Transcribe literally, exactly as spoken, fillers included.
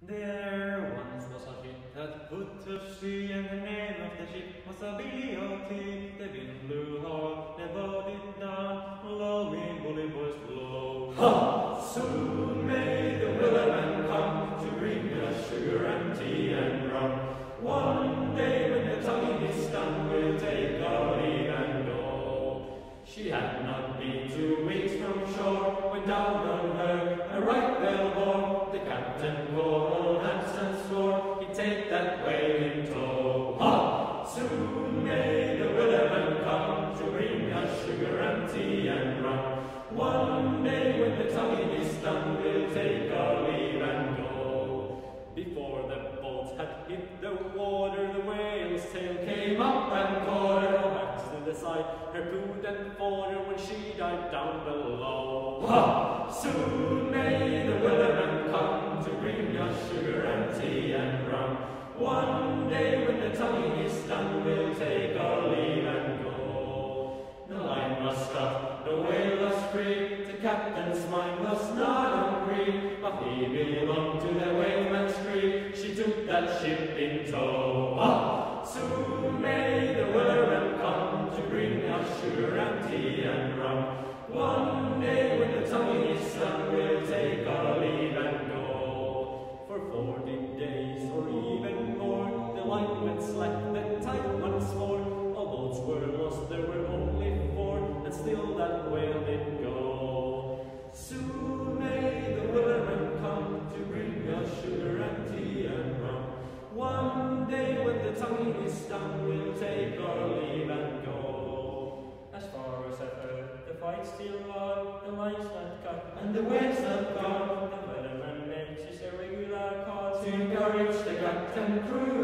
There once was a ship that put to sea, and the name of the ship was a Billy O.T. The wind blew hard, they bowed it down, blow me bully boys blow. Ha! Soon may the Wellerman come to bring us sugar and tea and rum. One day when the tonguing is done, we'll take our leave and go. She had not been two weeks from shore, when down on her a right whale bore. The captain called all hands and swore he'd take that whale in tow. Ha! Soon may the Wellerman come to bring us sugar and tea and rum. One day when the tonguing is done, we'll take our leave and go. Before the boats had hit the water, the whale's tail Came up and caught her, back to the side, her food and fodder when she dived down below. Ha! Soon may the Wellerman come to bring us sugar and tea and rum. One day when the tonguing is done, we'll take our leave and go. The line was cut, the whale was free, the captain's mind was not on Cree, but he belonged to the whaleman's crew. She took that ship in tow. Ha! Soon may the Wellerman come to bring us sugar and tea and rum. One day when the tonguing is done, we'll take our leave and go. For forty days or even more, the line went slack, then tight once more. All boats were lost, there were only four, and still that whale did go. Soon may the Wellerman come to bring us sugar and tea and rum. One day when the tonguing is done, we'll take our leave and go. As far as I've heard, the fight's still on, the line's not cut, And the whale's not gone, the Wellerman makes his irregular call to encourage the captain crew.